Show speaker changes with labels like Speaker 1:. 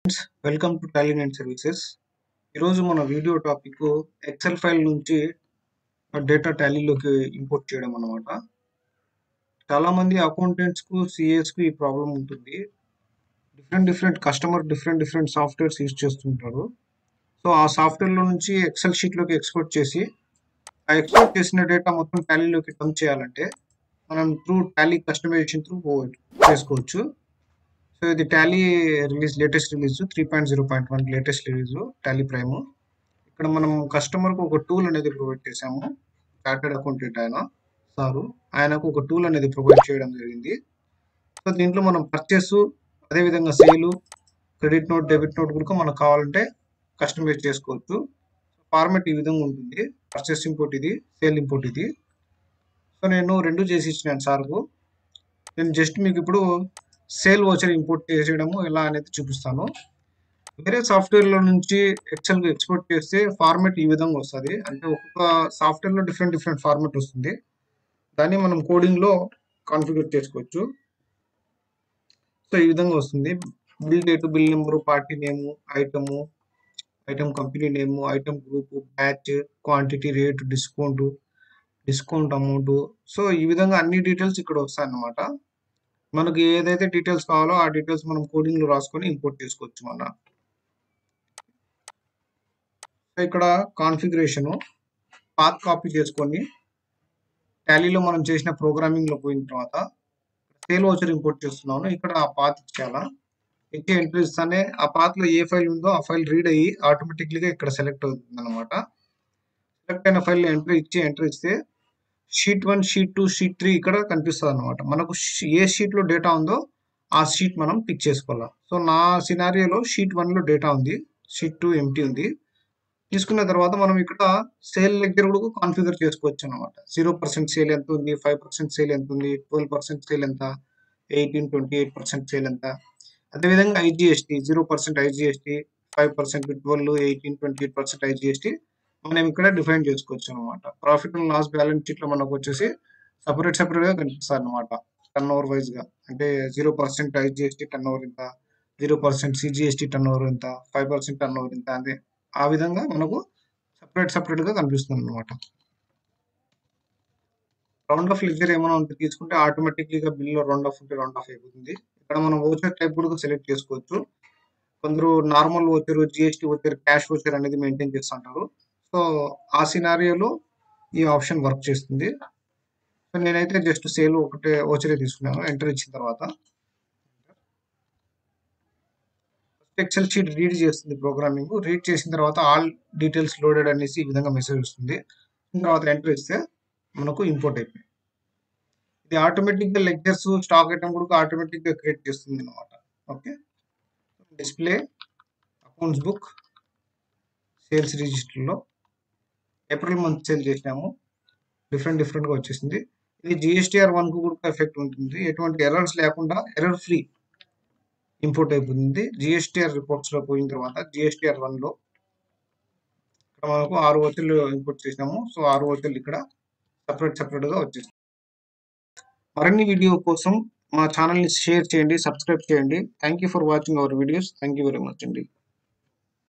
Speaker 1: Welcome to Tally services. ఈరోజు మన video topic Excel file నుంచి డేటా టాలీలోకి ఇంపోర్ట్ చేయడం అన్నమాట. చాలా మంది అకౌంటెంట్స్కు సిఏస్కు ఈ ప్రాబ్లం ఉంటుంది. Different customer different softwares use చేస్తుంటారు. సో ఆ సాఫ్ట్వేర్లో నుంచి ఎక్సెల్ షీట్లోకి ఎక్స్పోర్ట్ చేసి ఆ ఎక్స్పోర్ట్ చేసిన డేటా మొత్తం టాలీలోకి డంప్ చేయాలంటే మనం త్రూ టాలీ కస్టమైజేషన్ త్రూ చేసుకోవచ్చు. సో ఇది Tally latest release 3.0.1 latest release TallyPrime. ఇక్కడ మనం కస్టమర్కు ఒక టూల్ అనేది ప్రొవైడ్ చేసాము. చార్టెడ్ అకౌంటెంట్ ఆయనకు ఒక టూల్ అనేది ప్రొవైడ్ చేయడం జరిగింది. సో దీంట్లో మనం పర్చేస్, అదేవిధంగా సేలు, క్రెడిట్ నోట్, డెబిట్ నోట్ కూడా మనకు కావాలంటే కస్టమైజ్ చేసుకోవచ్చు. ఫార్మెట్ ఈ విధంగా ఉంటుంది. పర్చేస్ ఇంపోర్ట్ ఇది, సేల్ ఇంపోర్ట్ ఇది. సో నేను రెండు చేసి ఇచ్చినాను సార్కు. నేను జస్ట్ మీకు ఇప్పుడు సేల్ వోచర్ ఇంపోర్ట్ చేసేయడము ఎలా అనేది చూపిస్తాను. వేరే సాఫ్ట్వేర్లో నుంచి ఎక్సెల్కి ఎక్స్పోర్ట్ చేస్తే ఫార్మెట్ ఈ విధంగా వస్తుంది. అంటే ఒక్కొక్క సాఫ్ట్వేర్లో డిఫరెంట్ ఫార్మెట్ వస్తుంది. దాన్ని మనం కోడింగ్లో కాన్ఫిగర్ చేసుకోవచ్చు. సో ఈ విధంగా వస్తుంది. Bill date, bill number, party name, item company name, item group, batch, quantity, rate, discount amount. So ఈ విధంగా అన్ని డీటెయిల్స్ ఇక్కడ వస్తాయి అన్నమాట. మనకి ఏదైతే డీటెయిల్స్ కావాలో ఆ డీటెయిల్స్ మనం కోడింగ్లో రాసుకొని ఇంపోర్ట్ చేసుకోవచ్చు. ఇక్కడ కాన్ఫిగరేషను పాత్ కాపీ చేసుకొని టాలీలో మనం చేసిన ప్రోగ్రామింగ్లో పోయిన తర్వాత సేల్ వోచర్ ఇంపోర్ట్ చేస్తున్నాను. ఇక్కడ ఆ పాత్ ఇచ్చేయాలా, ఇచ్చే ఎంట్రీ ఇస్తానే ఆ పాత్లో ఏ ఫైల్ ఉందో ఆ ఫైల్ రీడ్ అయ్యి ఆటోమేటిక్లీగా ఇక్కడ సెలెక్ట్ అవుతుంది అనమాట. సెలెక్ట్ అయిన ఫైల్ ఎంట్రీ ఇస్తే షీట్ 1, షీట్ 2, షీట్ 3 ఇక్కడ కనిపిస్తుంది అనమాట. మనకు ఏ షీట్లో డేటా ఉందో ఆ షీట్ మనం పిక్ చేసుకోవాలి. సో నా సినారియోలో షీట్ 1లో డేటా ఉంది, షీట్ 2 ఎంటీ ఉంది. తీసుకున్న తర్వాత మనం ఇక్కడ సేల్ దగ్గర కూడా కాన్ఫిగర్ చేసుకోవచ్చు అనమాట. 0% సేల్ ఎంత ఉంది, 5% సేల్ ఎంత ఉంది, 12% సేల్ ఎంత, 28% సేల్ ఎంత. అదేవిధంగా ఐజిఎస్టీ 0% ఐజిఎస్టీ, 5%, 12, 18, 28% ఐజిఎస్టీ మనం ఇక్కడ డిఫైన్ చేసుకోవచ్చు అనమాట. ప్రాఫిట్ అండ్ లాస్ బ్యాలెన్స్ షీట్లో మనకు వచ్చేసి సపరేట్గా కనిపిస్తుంది అనమాట. టర్న్ ఓవర్ వైజ్ గా అంటే 0% ఐజిఎస్టీ టర్న్ ఓవర్ ఎంత, 0% సిజిఎస్టీ టర్న్ ఓవర్ ఎంత, 5% టర్న్ ఓవర్ ఎంత, అదే ఆ విధంగా మనకు సపరేట్గా కనిపిస్తుంది అనమాట. రౌండ్ ఆఫ్ లెడ్జర్ ఏమైనా ఉంటే తీసుకుంటే ఆటోమేటిక్లీగా బిల్లో రౌండ్ ఆఫ్ ఉంటే రౌండ్ ఆఫ్ అయిపోతుంది. ఇక్కడ మనం వోచర్ టైప్ కూడా సెలెక్ట్ చేసుకోవచ్చు. కొందరు normal voucher, GST voucher, cash voucher అనేది మెయింటైన్ చేస్తుంటారు. సో ఆ సినారియోలో ఈ ఆప్షన్ వర్క్ చేస్తుంది. సో నేనైతే జస్ట్ సేల్ ఒకటే వోచరే తీసుకున్నాను. ఎంటర్ ఇచ్చిన తర్వాత ఎక్సెల్ షీట్ రీడ్ చేస్తుంది. ప్రోగ్రామింగ్ రీడ్ చేసిన తర్వాత ఆల్ డీటెయిల్స్ లోడెడ్ అనేసి ఈ విధంగా మెసేజ్ వస్తుంది. తర్వాత ఎంటర్ ఇస్తే మనకు ఇంపోర్ట్ అయిపోయింది. ఇది ఆటోమేటిక్గా లెక్చర్స్, స్టాక్ ఐటమ్ కూడా ఆటోమేటిక్గా క్రియేట్ చేస్తుంది అనమాట. Okay, display accounts book sales రిజిస్టర్లో ఏప్రిల్ మంత్ సేల్ చేసినాము. డిఫరెంట్గా వచ్చేసింది. ఇది GSTR 1 కు కూడా ఎఫెక్ట్ ఉంటుంది. ఎటువంటి ఎర్రర్స్ లేకుండా ఎర్రర్ ఫ్రీ ఇంపోర్ట్ అయిపోతుంది. GSTR రిపోర్ట్స్లో పోయిన తర్వాత GSTR 1లో ఇక్కడ మనకు 6 వోచర్లు ఇంపోర్ట్ చేసినాము. సో 6 వోచర్లు ఇక్కడ సపరేట్గా వచ్చేసింది. మరిన్ని వీడియో కోసం మా ఛానల్ని షేర్ చేయండి, సబ్స్క్రైబ్ చేయండి. Thank you for watching our videos. Thank you very much అండి.